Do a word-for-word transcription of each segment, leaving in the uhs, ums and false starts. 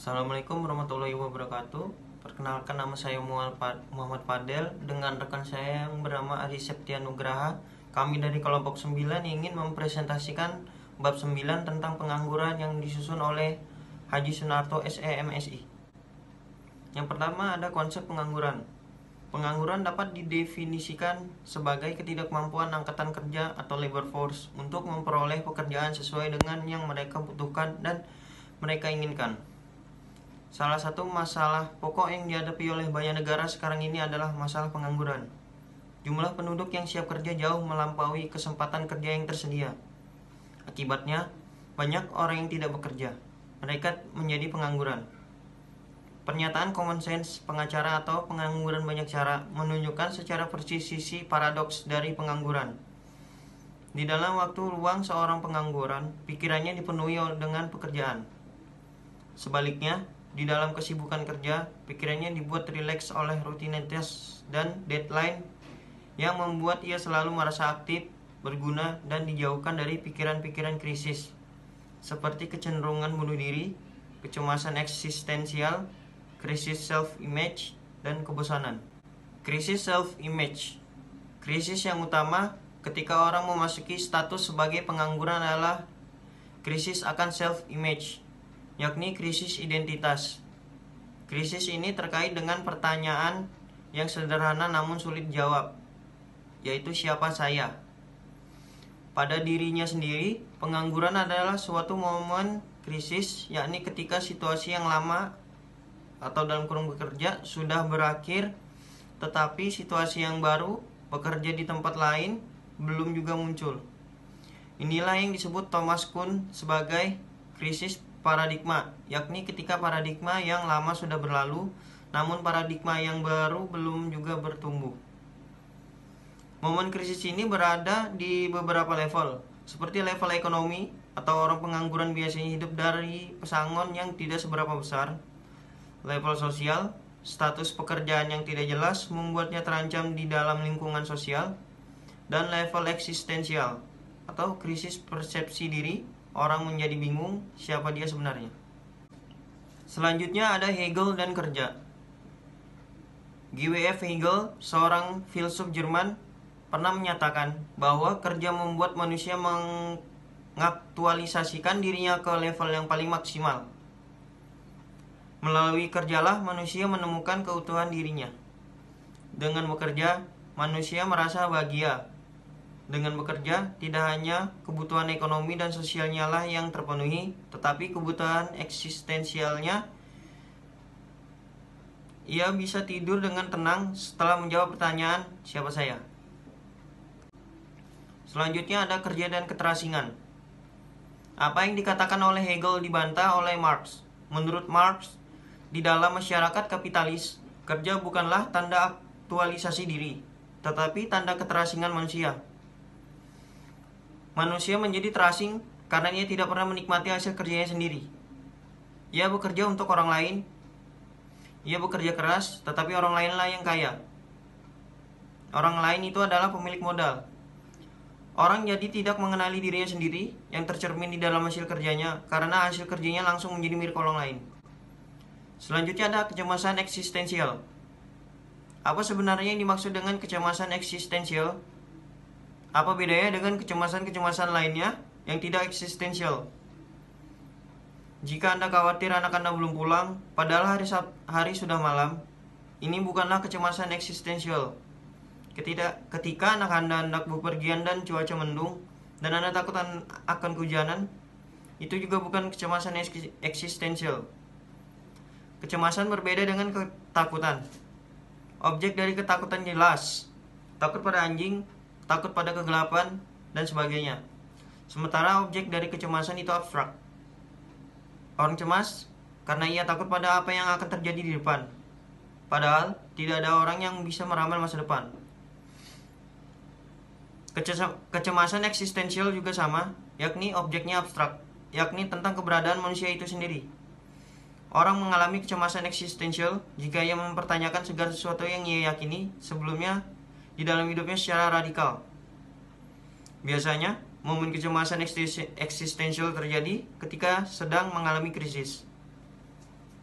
Assalamualaikum warahmatullahi wabarakatuh. Perkenalkan, nama saya Muhammad Fadel dengan rekan saya yang bernama Ari Septianugraha. Kami dari kelompok sembilan ingin mempresentasikan bab sembilan tentang pengangguran yang disusun oleh Haji Sunarto S E M Si. Yang pertama ada konsep pengangguran. Pengangguran dapat didefinisikan sebagai ketidakmampuan angkatan kerja atau labor force untuk memperoleh pekerjaan sesuai dengan yang mereka butuhkan dan mereka inginkan. Salah satu masalah pokok yang dihadapi oleh banyak negara sekarang ini adalah masalah pengangguran. Jumlah penduduk yang siap kerja jauh melampaui kesempatan kerja yang tersedia. Akibatnya, banyak orang yang tidak bekerja. Mereka menjadi pengangguran. Pernyataan common sense pengacara atau pengangguran banyak cara menunjukkan secara persis sisi paradoks dari pengangguran. Di dalam waktu luang seorang pengangguran, pikirannya dipenuhi dengan pekerjaan. Sebaliknya, di dalam kesibukan kerja, pikirannya dibuat rileks oleh rutinitas dan deadline yang membuat ia selalu merasa aktif, berguna, dan dijauhkan dari pikiran-pikiran krisis seperti kecenderungan bunuh diri, kecemasan eksistensial, krisis self-image, dan kebosanan. Krisis self-image. Krisis yang utama ketika orang memasuki status sebagai pengangguran adalah krisis akan self-image, yakni krisis identitas. Krisis ini terkait dengan pertanyaan yang sederhana namun sulit dijawab, yaitu siapa saya? Pada dirinya sendiri, pengangguran adalah suatu momen krisis, yakni ketika situasi yang lama atau dalam kurung bekerja sudah berakhir, tetapi situasi yang baru, bekerja di tempat lain, belum juga muncul. Inilah yang disebut Thomas Kuhn sebagai krisis paradigma, yakni ketika paradigma yang lama sudah berlalu, namun paradigma yang baru belum juga bertumbuh. Momen krisis ini berada di beberapa level, seperti level ekonomi, atau orang pengangguran biasanya hidup dari pesangon yang tidak seberapa besar. Level sosial, status pekerjaan yang tidak jelas membuatnya terancam di dalam lingkungan sosial. Dan level eksistensial, atau krisis persepsi diri, orang menjadi bingung siapa dia sebenarnya. Selanjutnya ada Hegel dan kerja. G W F Hegel, seorang filsuf Jerman, pernah menyatakan bahwa kerja membuat manusia mengaktualisasikan dirinya ke level yang paling maksimal. Melalui kerjalah manusia menemukan keutuhan dirinya. Dengan bekerja, manusia merasa bahagia. Dengan bekerja, tidak hanya kebutuhan ekonomi dan sosialnya lah yang terpenuhi, tetapi kebutuhan eksistensialnya. Ia bisa tidur dengan tenang setelah menjawab pertanyaan, siapa saya? Selanjutnya ada kerja dan keterasingan. Apa yang dikatakan oleh Hegel dibantah oleh Marx. Menurut Marx, di dalam masyarakat kapitalis, kerja bukanlah tanda aktualisasi diri, tetapi tanda keterasingan manusia. Manusia menjadi terasing karena ia tidak pernah menikmati hasil kerjanya sendiri. Ia bekerja untuk orang lain. Ia bekerja keras, tetapi orang lainlah yang kaya. Orang lain itu adalah pemilik modal. Orang jadi tidak mengenali dirinya sendiri yang tercermin di dalam hasil kerjanya, karena hasil kerjanya langsung menjadi milik orang lain. Selanjutnya ada kecemasan eksistensial. Apa sebenarnya yang dimaksud dengan kecemasan eksistensial? Apa bedanya dengan kecemasan-kecemasan lainnya yang tidak eksistensial? Jika Anda khawatir anak Anda belum pulang, padahal hari, hari sudah malam, ini bukanlah kecemasan eksistensial. Ketika, ketika anak Anda hendak bepergian dan cuaca mendung, dan Anda takut akan kehujanan, itu juga bukan kecemasan eksistensial. Kecemasan berbeda dengan ketakutan. Objek dari ketakutan jelas, takut pada anjing, takut pada kegelapan, dan sebagainya. Sementara objek dari kecemasan itu abstrak. Orang cemas karena ia takut pada apa yang akan terjadi di depan. Padahal tidak ada orang yang bisa meramal masa depan. Kecemasan eksistensial juga sama, yakni objeknya abstrak, yakni tentang keberadaan manusia itu sendiri. Orang mengalami kecemasan eksistensial jika ia mempertanyakan segala sesuatu yang ia yakini sebelumnya di dalam hidupnya secara radikal. Biasanya, momen kecemasan eksistensial terjadi ketika sedang mengalami krisis.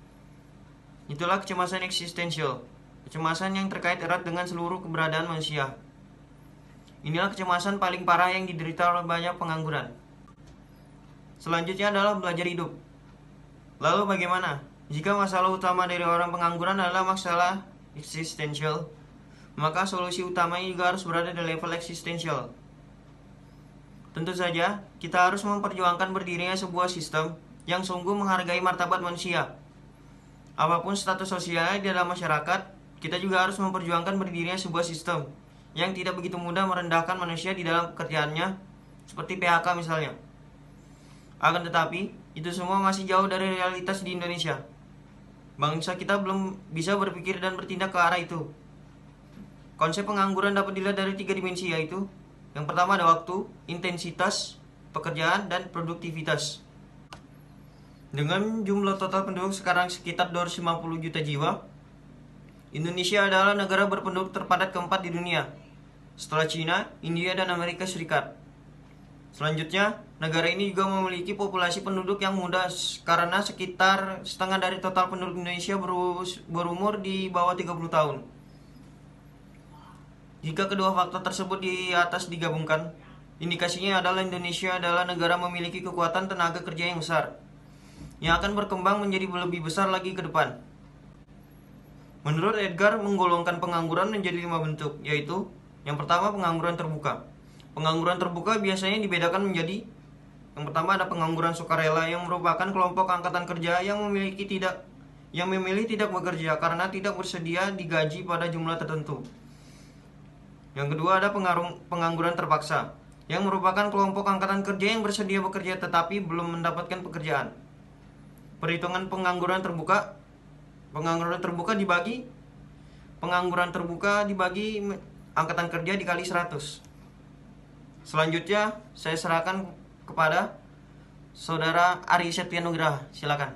Itulah kecemasan eksistensial, kecemasan yang terkait erat dengan seluruh keberadaan manusia. Inilah kecemasan paling parah yang diderita oleh banyak pengangguran. Selanjutnya adalah belajar hidup. Lalu bagaimana? Jika masalah utama dari orang pengangguran adalah masalah eksistensial, maka solusi utamanya juga harus berada di level eksistensial. Tentu saja, kita harus memperjuangkan berdirinya sebuah sistem yang sungguh menghargai martabat manusia. Apapun status sosialnya di dalam masyarakat, kita juga harus memperjuangkan berdirinya sebuah sistem yang tidak begitu mudah merendahkan manusia di dalam pekerjaannya, seperti P H K misalnya. Akan tetapi, itu semua masih jauh dari realitas di Indonesia. Bangsa kita belum bisa berpikir dan bertindak ke arah itu. Konsep pengangguran dapat dilihat dari tiga dimensi, yaitu yang pertama ada waktu, intensitas, pekerjaan, dan produktivitas. Dengan jumlah total penduduk sekarang sekitar dua ratus lima puluh juta jiwa, Indonesia adalah negara berpenduduk terpadat keempat di dunia, setelah Cina, India, dan Amerika Serikat. Selanjutnya, negara ini juga memiliki populasi penduduk yang muda karena sekitar setengah dari total penduduk Indonesia berumur di bawah tiga puluh tahun. Jika kedua faktor tersebut di atas digabungkan, indikasinya adalah Indonesia adalah negara memiliki kekuatan tenaga kerja yang besar, yang akan berkembang menjadi lebih besar lagi ke depan. Menurut Edgar, menggolongkan pengangguran menjadi lima bentuk, yaitu yang pertama pengangguran terbuka. Pengangguran terbuka biasanya dibedakan menjadi yang pertama ada pengangguran sukarela, yang merupakan kelompok angkatan kerja yang memiliki tidak yang memilih tidak bekerja karena tidak bersedia digaji pada jumlah tertentu. Yang kedua ada pengangguran terpaksa, yang merupakan kelompok angkatan kerja yang bersedia bekerja tetapi belum mendapatkan pekerjaan. Perhitungan pengangguran terbuka Pengangguran terbuka dibagi Pengangguran terbuka dibagi angkatan kerja dikali seratus. Selanjutnya saya serahkan kepada Saudara Ari Septianugraha. Silakan.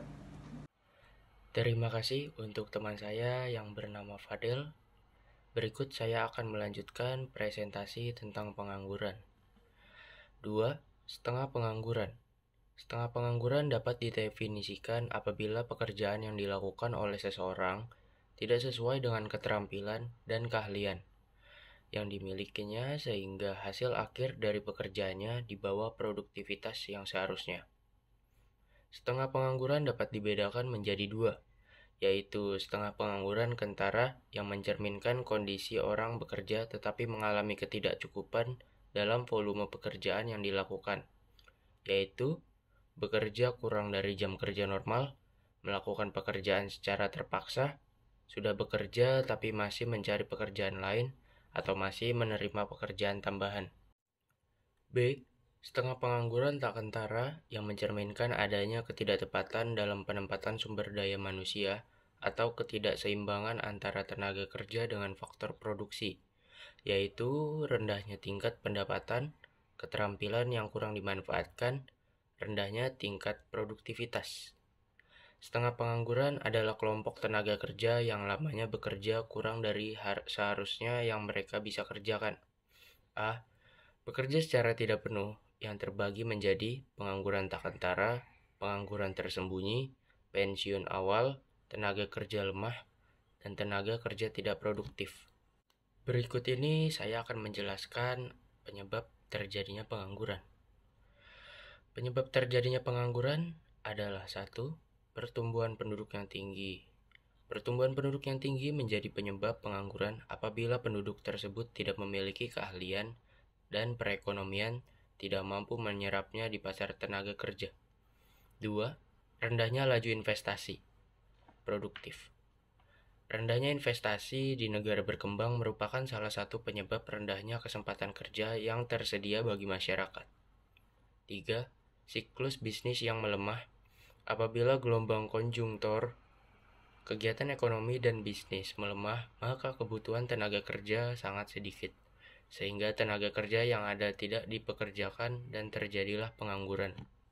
Terima kasih untuk teman saya yang bernama Fadel. Berikut saya akan melanjutkan presentasi tentang pengangguran. Dua, setengah pengangguran. Setengah pengangguran dapat didefinisikan apabila pekerjaan yang dilakukan oleh seseorang tidak sesuai dengan keterampilan dan keahlian yang dimilikinya sehingga hasil akhir dari pekerjaannya di bawah produktivitas yang seharusnya. Setengah pengangguran dapat dibedakan menjadi dua, yaitu setengah pengangguran kentara yang mencerminkan kondisi orang bekerja tetapi mengalami ketidakcukupan dalam volume pekerjaan yang dilakukan, yaitu bekerja kurang dari jam kerja normal, melakukan pekerjaan secara terpaksa, sudah bekerja tapi masih mencari pekerjaan lain, atau masih menerima pekerjaan tambahan. B. Setengah pengangguran tak kentara yang mencerminkan adanya ketidaktepatan dalam penempatan sumber daya manusia atau ketidakseimbangan antara tenaga kerja dengan faktor produksi, yaitu rendahnya tingkat pendapatan, keterampilan yang kurang dimanfaatkan, rendahnya tingkat produktivitas. Setengah pengangguran adalah kelompok tenaga kerja yang lamanya bekerja kurang dari seharusnya yang mereka bisa kerjakan. A. Bekerja secara tidak penuh, yang terbagi menjadi pengangguran tak kentara, pengangguran tersembunyi, pensiun awal, tenaga kerja lemah, dan tenaga kerja tidak produktif. Berikut ini saya akan menjelaskan penyebab terjadinya pengangguran. Penyebab terjadinya pengangguran adalah satu. Pertumbuhan penduduk yang tinggi. Pertumbuhan penduduk yang tinggi menjadi penyebab pengangguran apabila penduduk tersebut tidak memiliki keahlian dan perekonomian tidak mampu menyerapnya di pasar tenaga kerja. Dua. Rendahnya laju investasi produktif. Rendahnya investasi di negara berkembang merupakan salah satu penyebab rendahnya kesempatan kerja yang tersedia bagi masyarakat. Tiga. Siklus bisnis yang melemah. Apabila gelombang konjungtur, kegiatan ekonomi dan bisnis melemah, maka kebutuhan tenaga kerja sangat sedikit, sehingga tenaga kerja yang ada tidak dipekerjakan dan terjadilah pengangguran.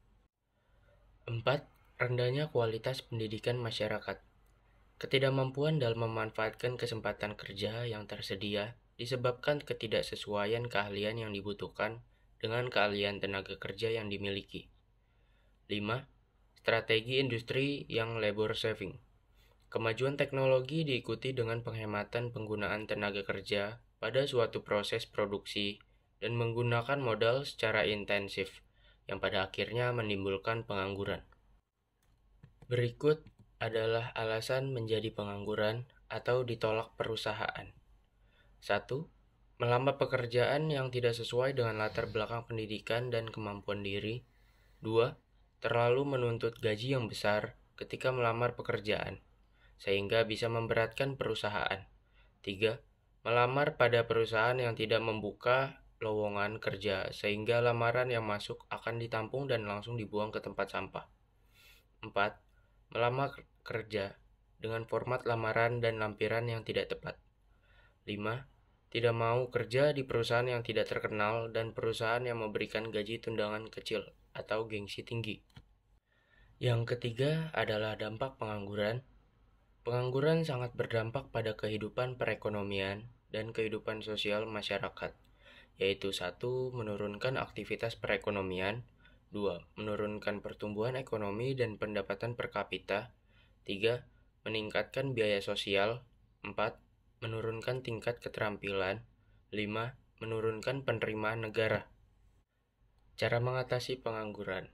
Empat. Rendahnya kualitas pendidikan masyarakat. Ketidakmampuan dalam memanfaatkan kesempatan kerja yang tersedia disebabkan ketidaksesuaian keahlian yang dibutuhkan dengan keahlian tenaga kerja yang dimiliki. Lima. Strategi industri yang labor saving. Kemajuan teknologi diikuti dengan penghematan penggunaan tenaga kerja pada suatu proses produksi dan menggunakan modal secara intensif, yang pada akhirnya menimbulkan pengangguran. Berikut adalah alasan menjadi pengangguran atau ditolak perusahaan. satu. Melamar pekerjaan yang tidak sesuai dengan latar belakang pendidikan dan kemampuan diri. dua. Terlalu menuntut gaji yang besar ketika melamar pekerjaan, sehingga bisa memberatkan perusahaan. tiga. Melamar pada perusahaan yang tidak membuka lowongan kerja, sehingga lamaran yang masuk akan ditampung dan langsung dibuang ke tempat sampah. empat. Melamar kerja dengan format lamaran dan lampiran yang tidak tepat. lima. Tidak mau kerja di perusahaan yang tidak terkenal dan perusahaan yang memberikan gaji tunjangan kecil atau gengsi tinggi. Yang ketiga adalah dampak pengangguran. Pengangguran sangat berdampak pada kehidupan perekonomian dan kehidupan sosial masyarakat, yaitu satu. Menurunkan aktivitas perekonomian, dua. Menurunkan pertumbuhan ekonomi dan pendapatan per kapita, tiga. Meningkatkan biaya sosial, empat. Menurunkan tingkat keterampilan, lima. Menurunkan penerimaan negara. Cara mengatasi pengangguran.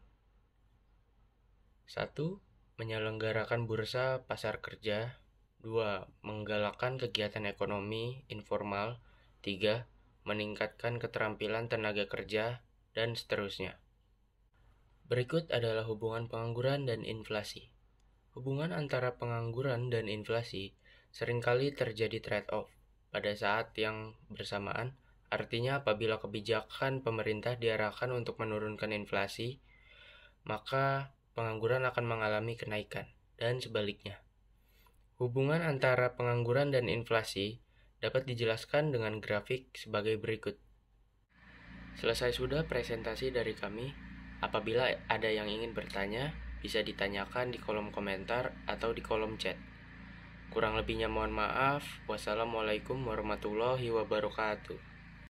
satu. Menyelenggarakan bursa pasar kerja. Dua. Menggalakkan kegiatan ekonomi informal. Tiga. Meningkatkan keterampilan tenaga kerja, dan seterusnya. Berikut adalah hubungan pengangguran dan inflasi. Hubungan antara pengangguran dan inflasi seringkali terjadi trade-off pada saat yang bersamaan. Artinya apabila kebijakan pemerintah diarahkan untuk menurunkan inflasi, maka pengangguran akan mengalami kenaikan, dan sebaliknya. Hubungan antara pengangguran dan inflasi dapat dijelaskan dengan grafik sebagai berikut. Selesai sudah presentasi dari kami. Apabila ada yang ingin bertanya, bisa ditanyakan di kolom komentar atau di kolom chat. Kurang lebihnya mohon maaf. Wassalamualaikum warahmatullahi wabarakatuh.